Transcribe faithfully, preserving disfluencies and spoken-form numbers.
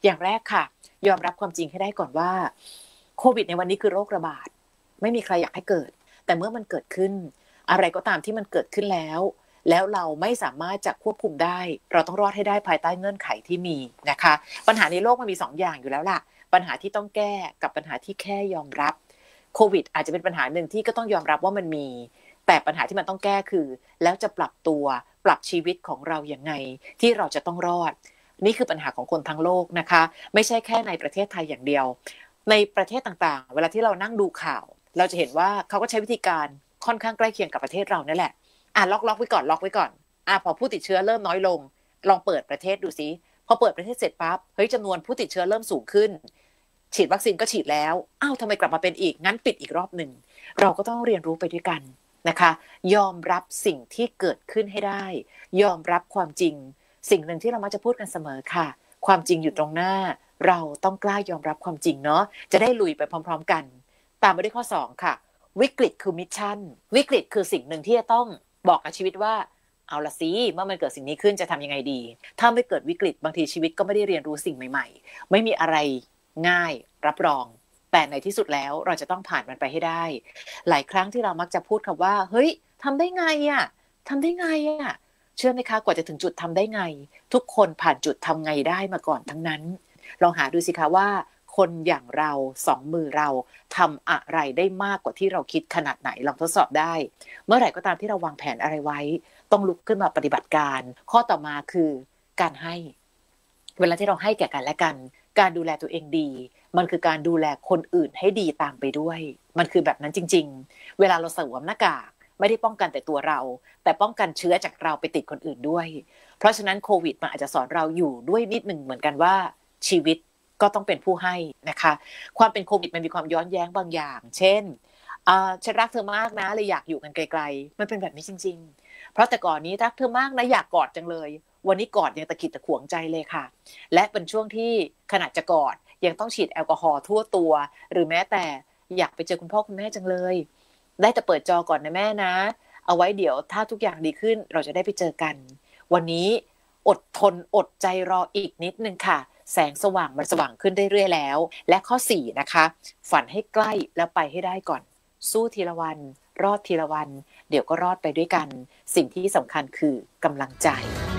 อย่างแรกค่ะยอมรับความจริงให้ได้ก่อนว่าโควิดในวันนี้คือโรคระบาดไม่มีใครอยากให้เกิดแต่เมื่อมันเกิดขึ้นอะไรก็ตามที่มันเกิดขึ้นแล้วแล้วเราไม่สามารถจะควบคุมได้เราต้องรอดให้ได้ภายใต้เงื่อนไขที่มีนะคะปัญหาในโลกมันมีสองอย่างอยู่แล้วล่ะปัญหาที่ต้องแก้กับปัญหาที่แค่ยอมรับโควิดอาจจะเป็นปัญหาหนึ่งที่ก็ต้องยอมรับว่ามันมีแต่ปัญหาที่มันต้องแก้คือแล้วจะปรับตัวปรับชีวิตของเราอย่างไงที่เราจะต้องรอดนี่คือปัญหาของคนทั้งโลกนะคะไม่ใช่แค่ในประเทศไทยอย่างเดียวในประเทศต่างๆเวลาที่เรานั่งดูข่าวเราจะเห็นว่าเขาก็ใช้วิธีการค่อนข้างใกล้เคียงกับประเทศเรานั่นแหละอ่ะล็อกล็อกไว้ก่อนล็อกไว้ก่อนอ่ะพอผู้ติดเชื้อเริ่มน้อยลงลองเปิดประเทศดูซิพอเปิดประเทศเสร็จปั๊บเฮ้ยจำนวนผู้ติดเชื้อเริ่มสูงขึ้นฉีดวัคซีนก็ฉีดแล้วอ้าวทำไมกลับมาเป็นอีกงั้นปิดอีกรอบหนึ่งเราก็ต้องเรียนรู้ไปด้วยกันนะคะยอมรับสิ่งที่เกิดขึ้นให้ได้ยอมรับความจริงสิ่งหนึ่งที่เรามักจะพูดกันเสมอค่ะความจริงอยู่ตรงหน้าเราต้องกล้ายอมรับความจริงเนาะจะได้ลุยไปพร้อมๆกันตามมาด้วยข้อสองค่ะวิกฤตคือมิชชั่นวิกฤตคือสิ่งหนึ่งที่จะต้องบอกกับชีวิตว่าเอาละสิเมื่อมันเกิดสิ่งนี้ขึ้นจะทำยังไงดีถ้าไม่เกิดวิกฤตบางทีชีวิตก็ไม่ได้เรียนรู้สิ่งใหม่ๆไม่มีอะไรง่ายรับรองแต่ในที่สุดแล้วเราจะต้องผ่านมันไปให้ได้หลายครั้งที่เรามักจะพูดคำว่าเฮ้ยทำได้ไงอะทำได้ไงอะเชื่อไหมคะกว่าจะถึงจุดทำได้ไงทุกคนผ่านจุดทำไงได้มาก่อนทั้งนั้นลองหาดูสิคะว่าคนอย่างเราสองมือเราทำอะไรได้มากกว่าที่เราคิดขนาดไหนลองทดสอบได้เมื่อไหร่ก็ตามที่เราวางแผนอะไรไว้ต้องลุกขึ้นมาปฏิบัติการข้อต่อมาคือการให้เวลาที่เราให้แก่กันและกันการดูแลตัวเองดีมันคือการดูแลคนอื่นให้ดีตามไปด้วยมันคือแบบนั้นจริงๆเวลาเราสวมหน้ากากไม่ได้ป้องกันแต่ตัวเราแต่ป้องกันเชื้อจากเราไปติดคนอื่นด้วยเพราะฉะนั้นโควิดมันอาจจะสอนเราอยู่ด้วยนิดหนึ่งเหมือนกันว่าชีวิตก็ต้องเป็นผู้ให้นะคะความเป็นโควิดมันมีความย้อนแย้งบางอย่างเช่นฉันรักเธอมากนะเลยอยากอยู่กันไกลๆมันเป็นแบบนี้จริงๆเพราะแต่ก่อนนี้รักเธอมากนะอยากกอดจังเลยวันนี้กอดยังตะกิดตะขวงใจเลยค่ะและเป็นช่วงที่ขนาดจะกอดยังต้องฉีดแอลกอฮอล์ทั่วตัวหรือแม้แต่อยากไปเจอคุณพ่อคุณแม่จังเลยได้แต่เปิดจอก่อนนะแม่นะเอาไว้เดี๋ยวถ้าทุกอย่างดีขึ้นเราจะได้ไปเจอกันวันนี้อดทนอดใจรออีกนิดนึงค่ะแสงสว่างมันสว่างขึ้นเรื่อยๆแล้วและข้อสี่นะคะฝันให้ใกล้แล้วไปให้ได้ก่อนสู้ทีละวันรอดทีละวันเดี๋ยวก็รอดไปด้วยกันสิ่งที่สำคัญคือกำลังใจ